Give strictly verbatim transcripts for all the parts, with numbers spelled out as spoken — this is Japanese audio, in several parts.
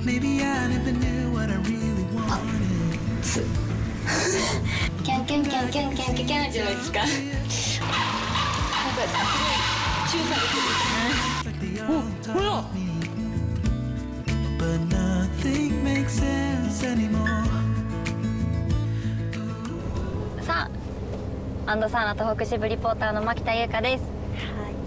あ、つキャンキャンキャンキャンキャンキャンキャンじゃないですか。なんかすごい注されてる。お、ほら。さあ、アンドサウナ東北支部リポーターの牧田優香です。はい。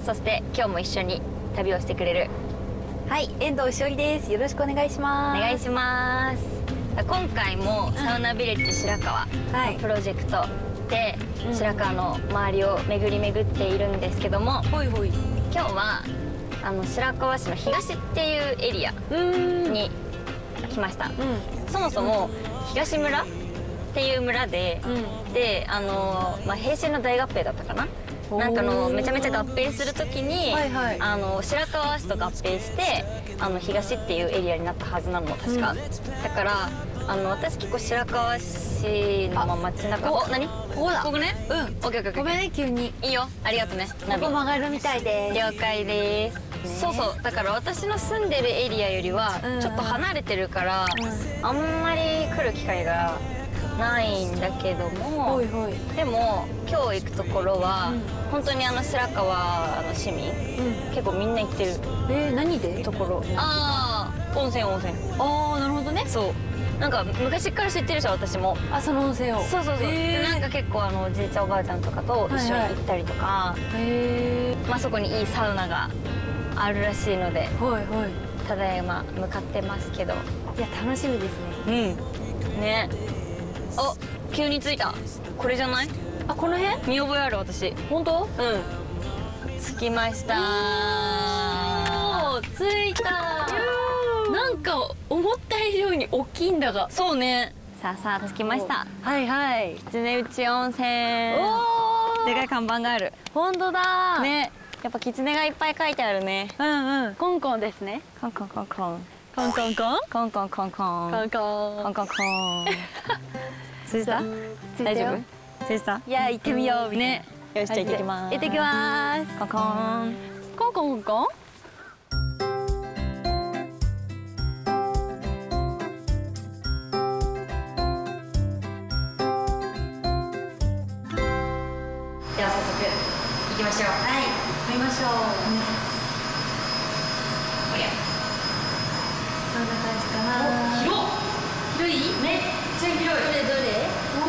そして今日も一緒に旅をしてくれる。 はい、遠藤しおりです。よろしくお願いします。 お願いします。今回もサウナビレッジ白川のプロジェクトで白川の周りを巡り巡っているんですけども、 ほいほい。 今日はあの白川市の東っていうエリアに来ました。うん、そもそも東村っていう村で、うん、であの、まあ、平成の大合併だったかな。なんかのめちゃめちゃ合併するときに、はいはい、あの白川市と合併してあの東っていうエリアになったはずなの確か、うん、だからあの私結構白川市のまま街中お何ここだここねうんオッケーオッケーオッケーごめんね急にいいよありがとうねここ曲がるみたいです了解です、ね、そうそうだから私の住んでるエリアよりはちょっと離れてるから、うん、あんまり来る機会がないんだけども、ほいほいでも今日行くところは、うん、本当にあの白川の市民、うん、結構みんな行ってるえー、何でところああ温泉温泉ああなるほどねそうなんか昔から知ってるじゃん私もあその温泉をそうそうそう、えー、なんか結構あのおじいちゃんおばあちゃんとかと一緒に行ったりとか、はいはい、まあそこにいいサウナがあるらしいので、はいはい、ただいま向かってますけどいや楽しみですねうんねあ、急に着いた。これじゃない？ あ、この辺？ 見覚えある私。 本当？ うん。着きました。 着いた。なんか思った以上に大きいんだが。 そうね。さあさあ着きました。 はいはい。 狐内温泉。おお。でかい看板がある。 本当だ。 ね。やっぱ狐がいっぱい書いてあるね。 うんうん。コンコンですね。 コンコンコンコン。 コンコンコン。 コンコンコンコン。 コンコン。 コンコンコン。着いた？大丈夫？着いた？ いや行ってみようね。よしじゃあ行ってきます。 行ってきます。 コンコン。 コンコンコン。 では早速行きましょう。 はい、行きましょう。 おりゃ。 どんな感じかな。 広っ。 広い？ めっちゃ広い。どれどれ？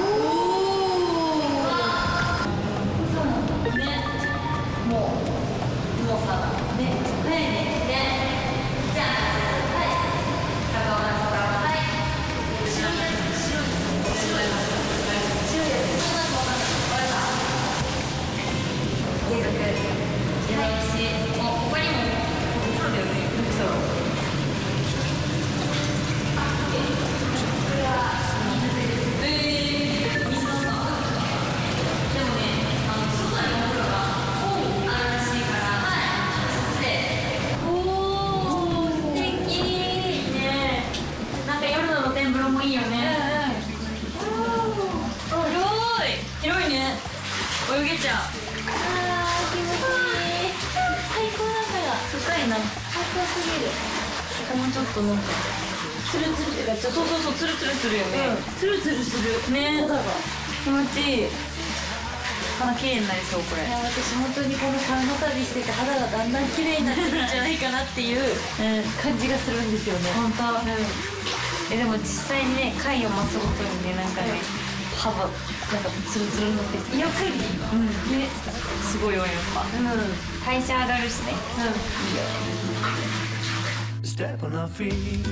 もう、もうさ、ね、ねえねえ、ねじゃあ、はい、高尾さん、はい、白い、白い、白い、白いやつ、そんなの分かんない、これさ、継続、出直し、もう他にも、そうだよね、そう。あ、え、これは、水、えー、水なんだ。でもね、あの、外にお風呂が、いいよね。広いね。泳げちゃう。 ああ気持ちいい。最高なんだが。 深いな。 最高すぎる。 もうちょっとなんか。 ツルツルってかちょっと。 そうそうそうツルツルするよね。 ツルツルする。 ね。気持ちいい。肌綺麗になりそうこれ。 いや私本当にこのサウナ旅してて肌がだんだん綺麗になってるんじゃないかなっていう感じがするんですよね。 本当。えでも実際にね貝を増すごとにねなんかね肌なんかツルツルになってきてやっぱりうんねすごいよやっぱうん代謝上がるしねうんいいよ Step on our feet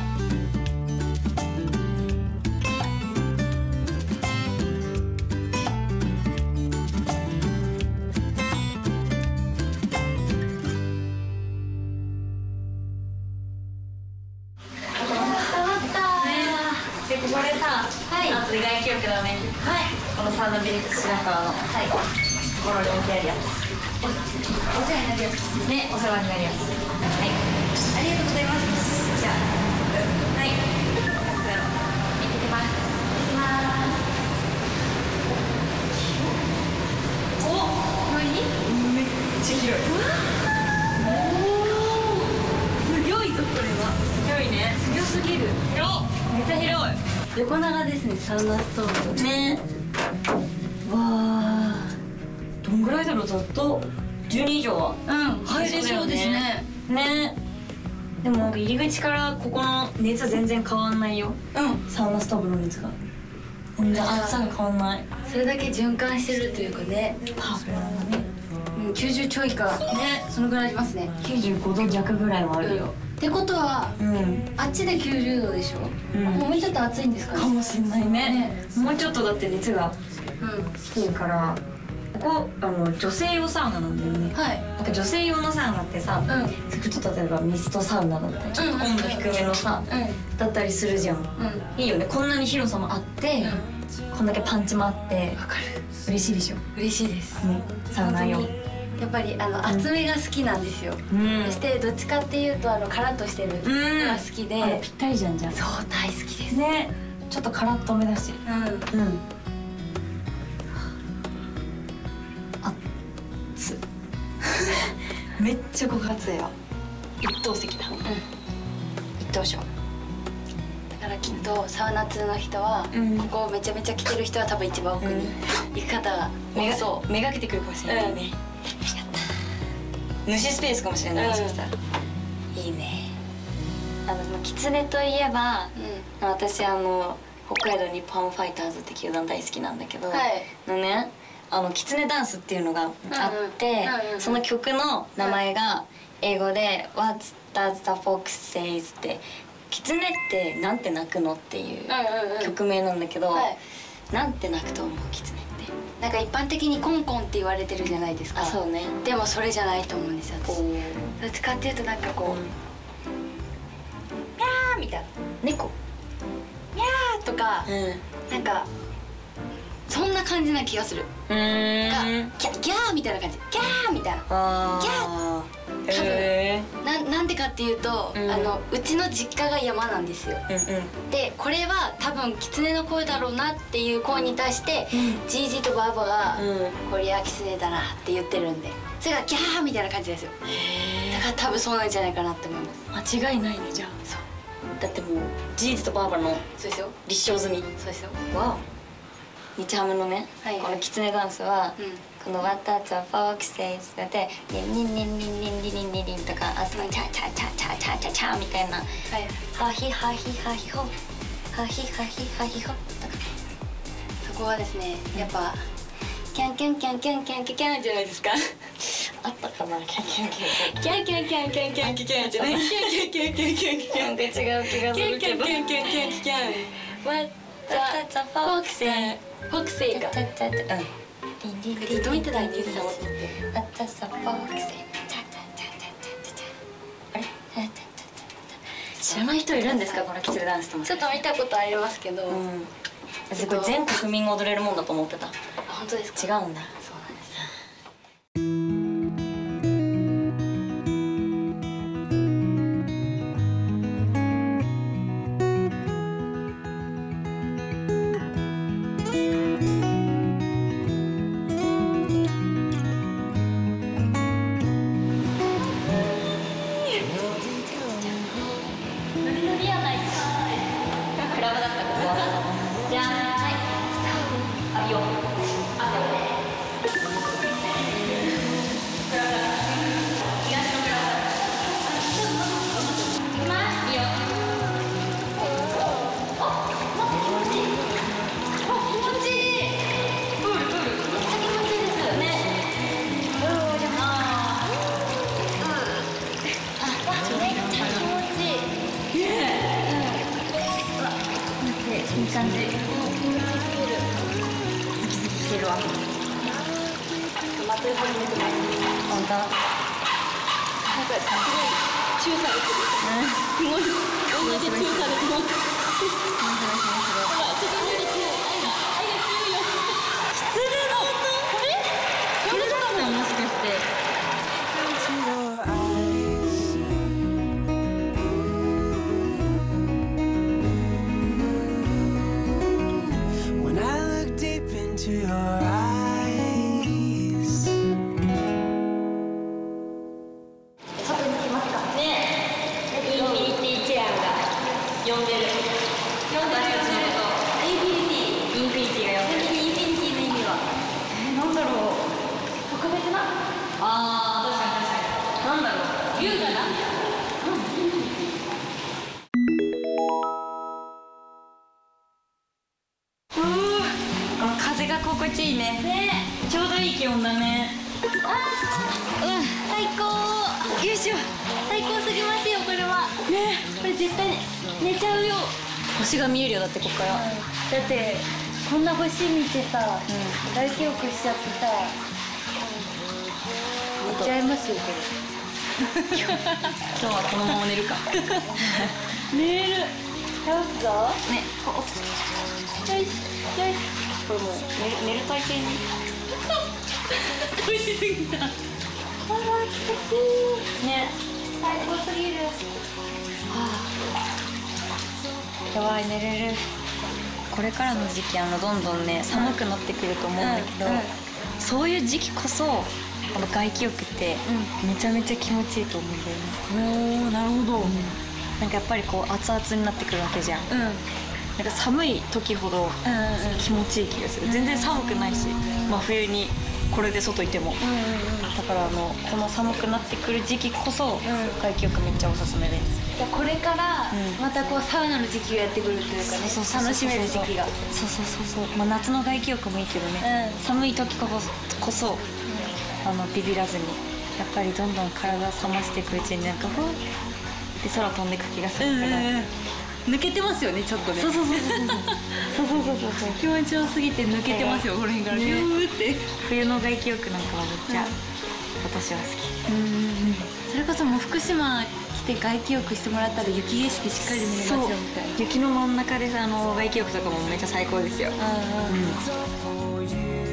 でここでさ、はい、あと意外記憶だね。はい。このサウナビレッジ白川の、はい、ところに置いてあるやつ。お、お世話になるやつ。ね、お世話になるやつ。はい。ありがとうございます。じゃあ、はい。行ってきます。行ってきます。お、何？めっちゃ広い。おお、すごいぞこれは。広いね。強すぎ。 横長ですね、サウナストーブね。わあ、どんぐらいだろう、ざっとじゅうにん以上はうん入れそうですね。 ね。でもなんか入り口からここの熱全然変わんないよ。 うん、 サウナストーブの熱が全然熱さが変わんない。 それだけ循環してるというかね、 パワフルなんだね。 うん、きゅうじゅうちょいかね、そのぐらいありますね。 きゅうじゅうごど弱ぐらいはあるよ。 ってことはうん、 あっちできゅうじゅうどでしょ、 うん、 もうちょっと暑いんですかね。 かもしんないね。もうちょっとだって熱がうん低いから。ここあの女性用サウナなんだよね。 はい。 なんか女性用のサウナってさ、 うんふと例えばミストサウナだったりちょっと温度低めのさ、 うんだったりするじゃん。 うんいいよね、こんなに広さもあって、こんだけパンチもあってわかる。 嬉しいでしょ。 嬉しいです。 ね、サウナ用。 やっぱりあの厚めが好きなんですよ。 うんそしてどっちかっていうとあのカラッとしてるのが好きで、 あれぴったりじゃんじゃん。 そう大好きです。 ね、ちょっとカラッとめだし。 うん。 うん。あっつ。めっちゃご発や。一等席だ。 うん。 一等賞。 だからきっとサウナ通の人は、 うん、 ここめちゃめちゃ来てる人は多分一番奥に行く方が多そう。 めがけてくるかもしれないね。やった。主スペースかもしれない。もしかしたら。いいね。あのキツネといえば、うん、私あの北海道日本ハムファイターズって球団大好きなんだけど、はい、のね、あのキツネダンスっていうのがあって、その曲の名前が英語で What does the fox say ってキツネってなんて鳴くのっていう曲名なんだけど、はい、なんて鳴くと思うキツネって。 なんか一般的にコンコンって言われてるじゃないですか。 あ、そうね。 でもそれじゃないと思うんですよ私。どっちかっていうとなんかこう、うん、ミャーみたいな、 猫ミャーとか、うん、なんかそんな感じな気がする。 うん、 がギャギャーみたいな感じ、ギャーみたいな、ギャー多分、えー、な, なんでかっていうと、うん、あのうちの実家が山なんですよ。うんうん、でこれは多分キツネの声だろうなっていう声に対して、うん、ジージーとバーバが、うん「こりゃキツネだな」って言ってるんで、それがギャーみたいな感じですよ。だから多分そうなんじゃないかなって思います。 間違いないね。じゃあそうだってもうジージーとバーバのそうですよ、 立証済み。 そうですよ。 わお。日ハムのね、はい、このキツネダンスは、うん、この「What does a fox say」って「ニンニンニンニンニンリリンリリン」とかあとは「チャチャチャチャチャチャチャ」みたいな「ハヒハヒハヒホハヒハヒハヒホ」とか。 そこはですね、やっぱキャンキャンキャンキャンキャンキャンキャンじゃないですか。 あったかな、キャンキャンキャンキャンキャンキャンキャンキャンキャンキャンじゃない。キャンキャンキャンキャンキャンキャン。 なんか違う気がするけど。 キャンキャンキャンキャンキャン。What does a fox say？フォクセイか。うん。ずっと見てたいんですよ。 あれ？知らない人いるんですか、このキツネダンスとも。 ちょっと見たことありますけど。うん。 私これ全国民が踊れるもんだと思ってた。 本当ですか？ 違うんだ。いい感じ。ズキズキしてるわ。 また始めてない。 本当。 なんかすごいチューされてる。すごい。同じチューされてる。ほら、ちょっと見て。愛が愛が強いよ。 失礼な音。これ？これだったのもしかして。呼んでる。私たちのこと。 ちいいね。ね、ちょうどいい気温だね。ああ、うん、最高。よいしょ。最高すぎますよこれは。ね、これ絶対寝ちゃうよ。星が見えるよ、だってここから。だってこんな星見てさ、大記憶しちゃってさ、寝ちゃいますよこれ。今日はこのまま寝るか。寝る。倒すぞ。ね。よしよし。これもう寝る寝る体験に。美味しすぎた。あら気持ちいい。ね。最高すぎる。はあ。やばい、寝れる。これからの時期、あのどんどんね寒くなってくると思うんだけど、うんうん、そういう時期こそこの外気浴ってめちゃめちゃ気持ちいいと思うんだよね。おお、なるほど。うん、なんかやっぱりこう熱々になってくるわけじゃん。うん、なんか寒い時ほど気持ちいい気がする。全然寒くないし、真冬にこれで外いても。だからあのこの寒くなってくる時期こそ外気浴めっちゃおすすめです。 じゃあこれからまたこうサウナの時期がやってくるというかね、楽しめる時期が。 そうそうそうそう。まあ夏の外気浴もいいけどね、うん、寒い時こそこそ、うん、あのビビらずにやっぱりどんどん体を冷ましていくうちになんかふわって空飛んでいく気がするから。うんうん、抜けてますよね、ちょっとね。そうそうそうそうそうそうそうそうそう。気持ちよすぎて抜けてますよ、この辺からビューって。冬の外気浴なんかはめっちゃ私は好き。うんうん。それこそもう福島来て外気浴してもらったら雪景色しっかり見れますよみたいな。雪の真ん中でさ、あの外気浴とかもめっちゃ最高ですよ。うんうん。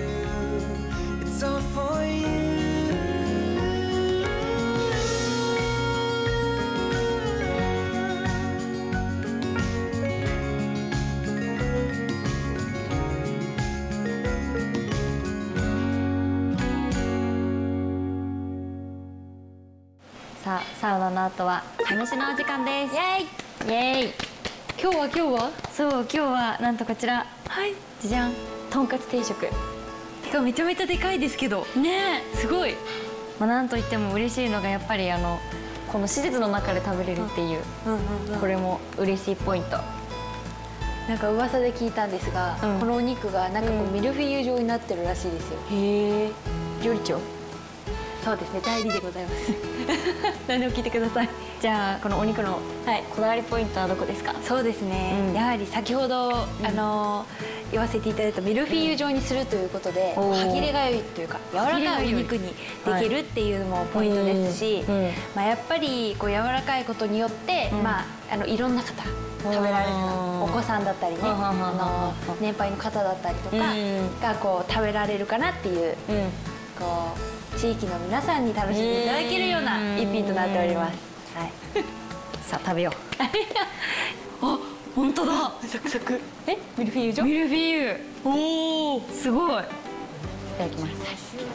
さあ、サウナの後はサ飯のお時間です。イエイイエイ。今日は今日はそう今日はなんとこちら、はい、じゃじゃん、とんかつ定食。てかめちゃめちゃでかいですけどね、すごい。まあなんといっても嬉しいのがやっぱりあのこの施設の中で食べれるっていう、これも嬉しいポイント。 なんか噂で聞いたんですが、うん、このお肉がなんかこうミルフィーユ状になってるらしいですよ。へえ。 料理長。 そうですね、代理でございます。 何でも聞いてください。じゃあこのお肉のこだわりポイントはどこですか？ そうですね、うん、やはり先ほど、うん、あの言わせていただいたミルフィーユ状にするということで、うん、歯切れが良いというか柔らかいお肉にできるっていうのもポイントですし、はい、まあやっぱりこう柔らかいことによって、うん、まああのいろんな方食べられるお子さんだったりね、あの年配の方だったりとかがこう食べられるかなっていう、うん、こう地域の皆さんに楽しんでいただけるような一品となっております。はい。 さあ食べよう。あ、本当だ。サクサク。え、ミルフィーユ状？ミルフィーユ。おお、すごい。いただきます。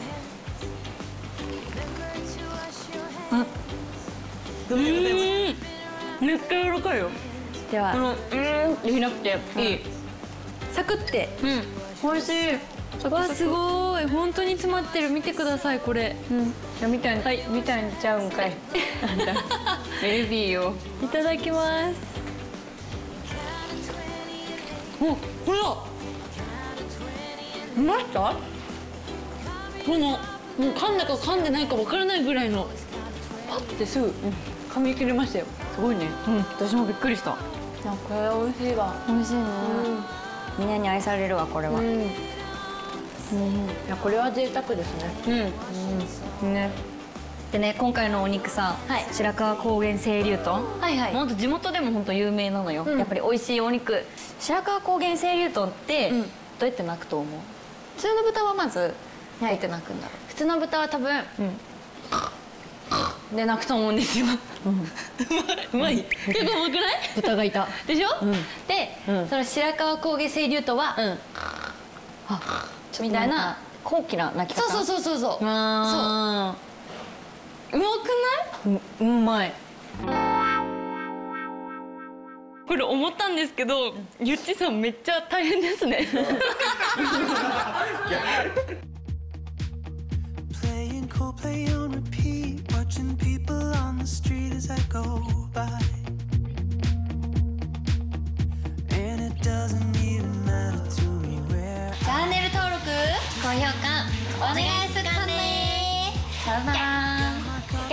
あ、うん。めっちゃ柔らかいよ。では、このうんってしなくていい。サクって。うん。美味しい。わ、すごい、本当に詰まってる。見てくださいこれ。うん。いやみたいに、はい、みたいにちゃうんかい。ベビーよ。いただきます。お、ほら。見ました？このもう噛んだか噛んでないかわからないぐらいのパッてすぐ、うん、噛み切れましたよ。すごいね。うん、私もびっくりした。 なんかこれ美味しいわ。 美味しいね。うん、みんなに愛されるわこれは。うん。 うん、いやこれは贅沢ですね。うん、 うん、ね。でね、今回のお肉さ、はい、白川高原清流豚。はいはい。本当地元でも本当有名なのよ。うん、やっぱり美味しいお肉。白川高原清流豚って、うん、どうやって鳴くと思う？普通の豚はまずどうやって鳴くんだろう。 普通の豚は多分、うん、で鳴くと思うんですよ。 うん、うまい。結構うまくない？豚がいた。 でしょ？うん、で、うん、その白川高原清流豚は、うん、 あ。みたいな高貴な鳴き方。 そうそうそうそうそう。ああ。 そう。うまくない？う、うまい。これ思ったんですけど、ゆっちさんめっちゃ大変ですね。 チャンネル登録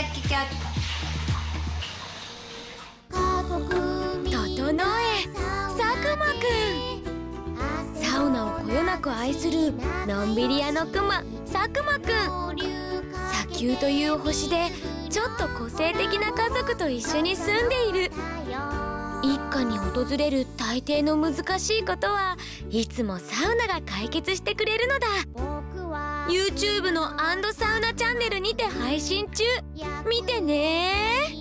ャッキャキャッ。 整え佐久間くん。サウナをこよなく愛するのんびり屋のクマ佐久間くん。砂丘という星でちょっと個性的な家族と一緒に住んでいる。一家に訪れる大抵の難しいことはいつもサウナが解決してくれるのだ。 ユーチューブ のアンドサウナチャンネルにて配信中。見てねー。